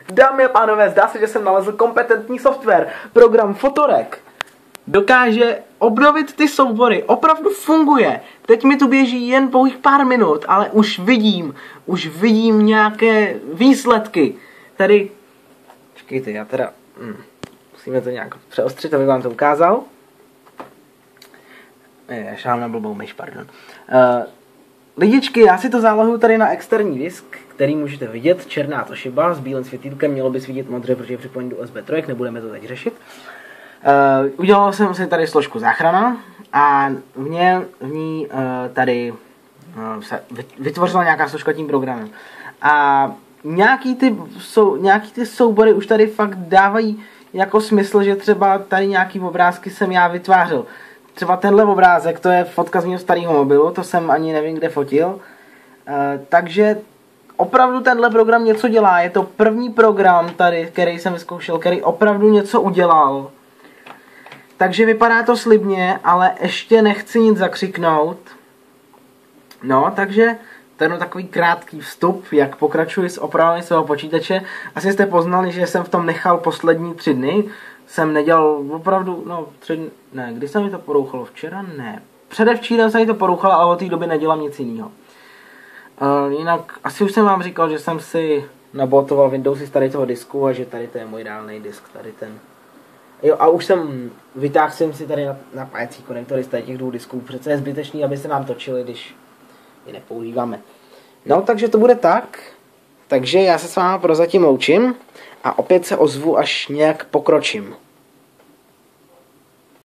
Dámy a pánové, zdá se, že jsem nalezl kompetentní software. Program Photorec dokáže obnovit ty soubory. Opravdu funguje. Teď mi tu běží jen pouhých pár minut, ale už vidím nějaké výsledky. Tady, počkejte, já teda, musíme to nějak přeostřit, abych vám to ukázal. Já šám na blbou myš, pardon. Lidičky, já si to zálohuju tady na externí disk, který můžete vidět, černá Toshiba s bílým světýlkem, mělo by svítit modře, protože je připojený do USB 3, nebudeme to teď řešit. Udělal jsem si tady složku záchrana a v ní tady se vytvořila nějaká složka tím programem. A nějaký ty soubory už tady fakt dávají jako smysl, že třeba tady nějaký obrázky jsem já vytvářel. Třeba tenhle obrázek, to je fotka z mého starého mobilu, to jsem ani nevím, kde fotil. Takže opravdu tenhle program něco dělá. Je to první program tady, který jsem vyzkoušel, který opravdu něco udělal. Takže vypadá to slibně, ale ještě nechci nic zakřiknout. No, takže to je takový krátký vstup, jak pokračuji s opravami svého počítače. Asi jste poznali, že jsem v tom nechal poslední 3 dny. Jsem nedělal opravdu, kdy se mi to porouchalo? Včera? Ne. Předevčírem se mi to porouchalo, ale od té doby nedělám nic jiného. Jinak, asi už jsem vám říkal, že jsem si nabotoval Windowsy z tady toho disku a že tady to je můj reálný disk, tady ten. Jo, a už vytáhl jsem si tady na pájecí konektory z tady těch 2 disků. Přece je zbytečný, aby se nám točili, když je nepoužíváme. No, takže to bude tak. Takže já se s vámi prozatím loučím a opět se ozvu, až nějak pokročím.